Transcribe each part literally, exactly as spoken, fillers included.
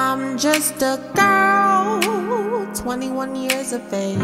I'm just a girl, twenty-one years of age,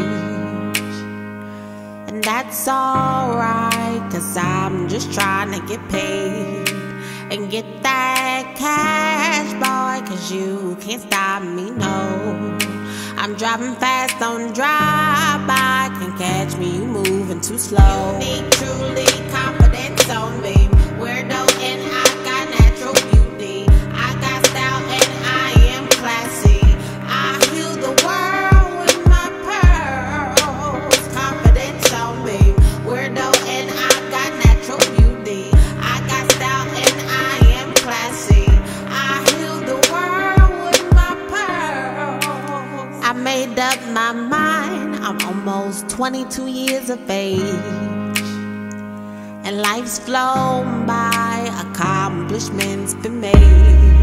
and that's alright, cause I'm just trying to get paid and get that cash, boy, cause you can't stop me, no. I'm driving fast on the drive-by, can catch me, you moving too slow. You need truly confidence on me, weirdo, and I got natural beauty. I got style and I am classy. I heal the world with my pearls. Confidence on me, weirdo, and I got natural beauty. I got style and I am classy. I heal the world with my pearls. I made up my mind, I'm almost twenty-two years of age, and life's flown by, accomplishments been made.